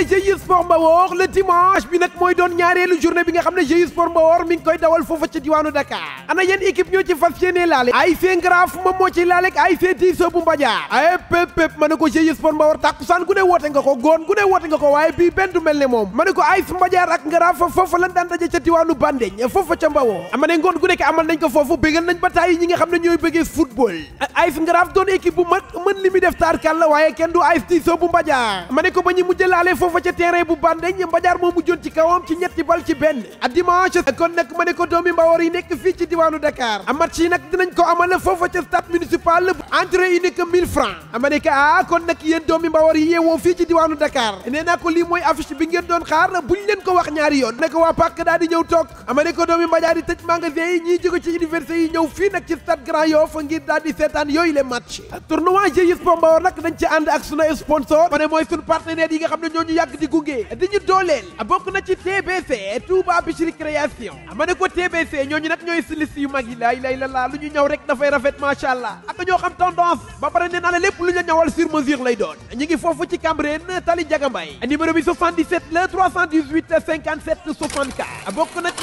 GIE Sport Mbawor le dimanche bi nag mooy doon ñaareelu journée bi nga xam ne GIE Sport Mbawor mi ngi koy dawal foofa ci diwaanu Dakar. ana yéen équipe ñoo ci fas yéene laale ASC Ngarraf moom moo ci laale ak ASC Disso bu Mbadiar ay pép ma ne ko GIE Sport Mbawor tàkkusaan gu ne woote nga ko goon gu ne woote nga ko waaye bii benn du mel ne moom ma ne ko ASC Mbadiar ak Ngarraf foofa lan daan daje ca diwaanu Bandeñ foofa ca Mbawor ama ne ngoon gu nekk amal nañ ko foofu bégal nañ ba tàyyi ñi nga xam ne ñooy bëggee football ASC Ngarraf doon équipe bu mag mën li muy def taarkal la waaye kenn du ASC Disso bu Mbadiar ma ne ko ba ñu mujj laale foofa ca terrain bu Bandeñ Mbadiar moo mujjoon ci kawam ci ñetti bal ci benn a dimanche kon nag ma ne ko doomi Mbawor yi nekk fii ci diwaanu Dakar a match yi nag dinañ ko amal foofa ca stade municipal entrée unique 1000 francs ama ne ko kon nag yéen doomi Mbawor yi yeewoo fii ci diwaanu Dakar nee naa ko lii mooy affiche bi ngeen doon xaar buñ leen ko wax ñaari yoon ne ko waa Pàkk daal di ñëw toog ama ne ko doomi Mbadiar yi tëj magasin yi ñiy jóge ci université yi ñëw fii nag ci stade Grand Yoff ngir daal di seetaan yooyu les match tournoi GIE Sport Mbawor nag dañ ci ànd ak sunu sponsor ma ne mooy sunu partenaires yi nga xam ne ñoo ñu yàgg di gunge di ñu dooleel bokk na ci TBC Touba Bichri Création ma ne ko TBC ñooñu nag ñooy styliste yu mag yi laay la lu ñu ñëw rek dafay rafet macha allah ak ñoo xam tendance ba pare nee naa la lépp lu ñu ñawal sur mesure lay doon ñu ngi foofu ci Cambérène Tali Jagambay numéro bi 77 la 318 57 64 bokk na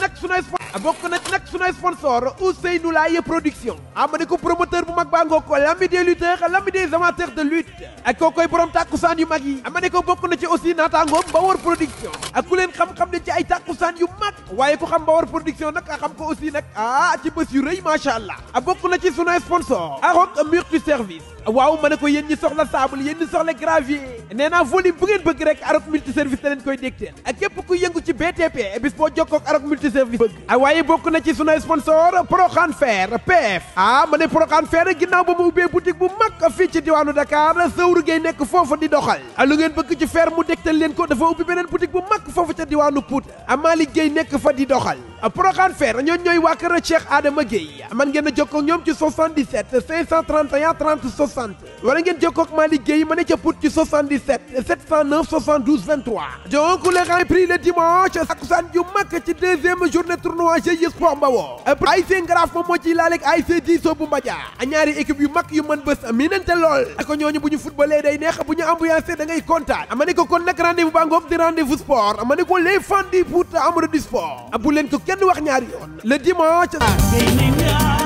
nag sunay sponsor Ousseynou Laye production ma ne ko promoteur bu mag baa ngoo ko l'ami des lutteurs l'ami des amateurs de lutte ak kookoy borom tàkkusaan yu mag yi ma ne ko bokk na ci aussi naataangoom Mbawor production ak ku leen xam-xam ne ci ay tàkkusaan yu mag waaye ku xam Mbawor production nag xam ko aussi nag ci bés yu rëy macha allah bokk na ci sunay sponsor Arok multi service waaw ma ne ko yéen ñi soxla sable yéen ñi soxla gravier nee naa volume bu ngeen bëgg rek Arok multi service da leen koy dégteel ak képp ku yëngu ci BTP bis boo jokkoo ak Arok multi service bëgg waaye bokk na ci sunay sponsor Proxan Fer PF ma ne Proxan Fer ginnaaw ba mu ubbee boutique bu mag fii ci diwaanu Dakar Sëwru Gey nekk foofu di doxal lu ngeen bëgg ci fer mu dégtal leen ko dafa ubbi beneen boutique bu mag foofu ca diwaanu Pout Malick Gueye nekk fa di doxal Proxan Fer ñooy waa kër Cheikh Adama Gueye man ngeen a jokkoo ak ñoom ci 77 531 30 60 wala ngeen jokkoo ak Malick Gueye ma ne ca Pout ci 77 709 72 23 donc le grand prix le dimanche takusaan ju mag ci deuxième journée tournoi GIE Sport Mbawor ASC Ngarraf moom moo ciy laale ak ASC Disso bu Mbadiar ñaari équipe yu mag yu mën bés miinante lool ak ñooñu bu ñu footballee day neex bu ñu ambiancé da ngay kontaan ama ne ko kon nag rendez-vous baa ngoog di rendez-vous sport ama ne ko les fans du foot amoureux du sport bu leen ko kenn wax ñaari yoon le dimanche